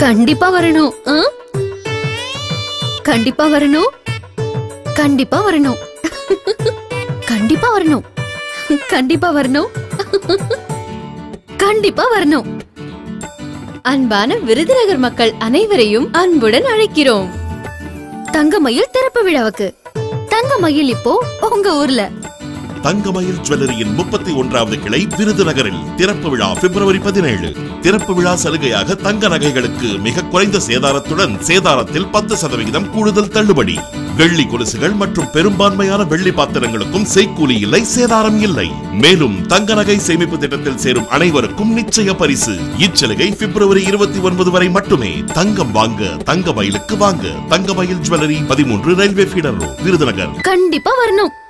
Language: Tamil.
கண்டிப்பா வரணும். கண்டிப்பா வரணும். கண்டிப்பா வரணும். கண்டிப்பா வரணும். கண்டிப்பா வரணும். கண்டிப்பா வரணும். அன்பான விருதுநகர் மக்கள் அனைவரையும் அன்புடன் அழைக்கிறோம் தங்கமயில் திறப்பு விழாவுக்கு. தங்கமயில் இப்போ உங்க ஊர்ல. தங்கமயில் ஜுவல்லரியின் 31வது கிளை விருதுநகரில் திறப்பு விழா பிப்ரவரி 17. திறப்பு விழா சலுகையாக தங்க நகைகளுக்கு மிக குறைந்த சேதாரத்துடன் சேதாரத்தில் 10% கூடுதல் தள்ளுபடி. வெள்ளி கொலுசுகள் மற்றும் பெரும்பான்மையான வெள்ளி பாத்திரங்களுக்கும் செய்கூலி இல்லை, சேதாரம் இல்லை. மேலும் தங்க நகை சேமிப்பு திட்டத்தில் சேரும் அனைவருக்கும் நிச்சய பரிசு. இச்சலுகை பிப்ரவரி 29 வரை மட்டுமே. தங்கம் வாங்க தங்கமயிலுக்கு வாங்க. Thangamayil jewellery, 13 railway feeder road, Virudhunagar. கண்டிப்பா வரணும்.